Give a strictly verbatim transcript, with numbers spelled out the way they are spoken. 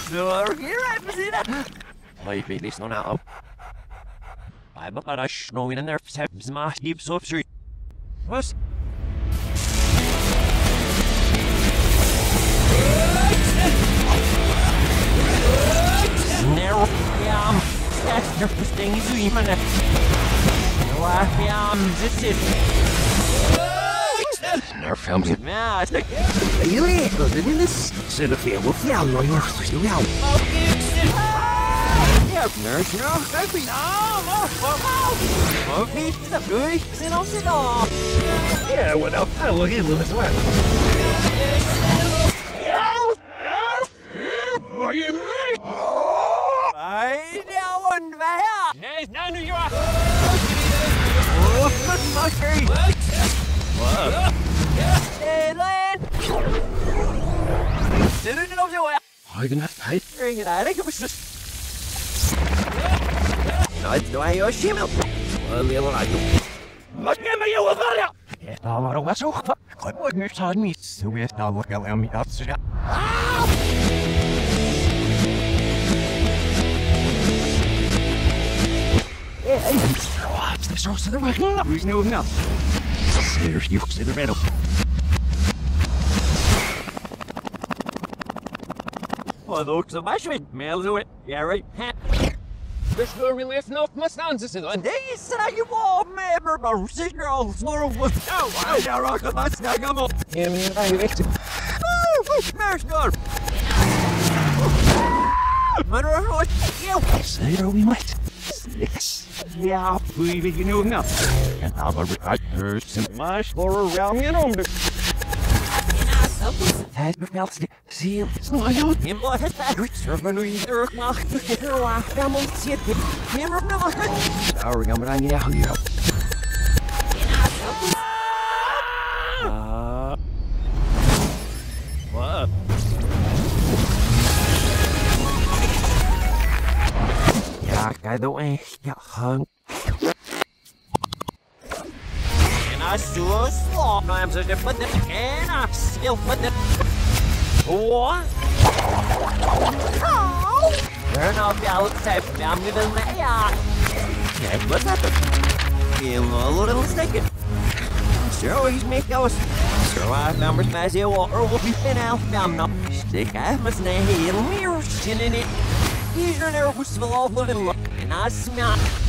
Så here I see that. Maybe this not out. I'm about to snow in there. My deep soap street. What? Narrow yam. That's the first thing you even. Laugh yam. This is. Nerf films it. Yeah, it's like. You ain't good in this. Sit up here. We'll feel no you're still out. Nurse, no, don't be no, more, more, more. Okay, sit up, good. Sit on, sit on. Yeah, well, I'll follow him as well. What do you mean? I don't know. There's none of you. Oh, good mushy. What? Hey, Lynn. Sit it over there. I'm gonna fight. Bring it out. I think it was just. Nós não é o Shimel. Olha lá, mas que é meio agora? É a hora o aço. Como me faz me subir na boca ela me afsja. É, isso é só se der vai. Who's new now? There's you see the riddle. Oh, looks so much with mail to it. Yeah, right. There's no relief enough mustangs in it. These say you all member of signal for with no I don't rock the mustang come up. Yeah, me I it. Oh, smash door. Matter what you say to me mate. Six. Yeah, we you know enough. And I'll be right here some mash for around you know. Hij bepaalt zie snel in wat het server nu hier mag er laag helemaal zit meer op nog daar gaan we dan ja hier ah wat ja kijk dan echt ja hang I saw slow times are different and I still put it. What? Oh! Turn off the outside. I'm gonna let ya. Yeah, what's happened? I'm a little mistaken. Sure, he's make those. Sure, I remember Spazzy Water will be thin out. I'm not stick. I must say, he'll mirror in it. He's your nervous for all the little. And I smell.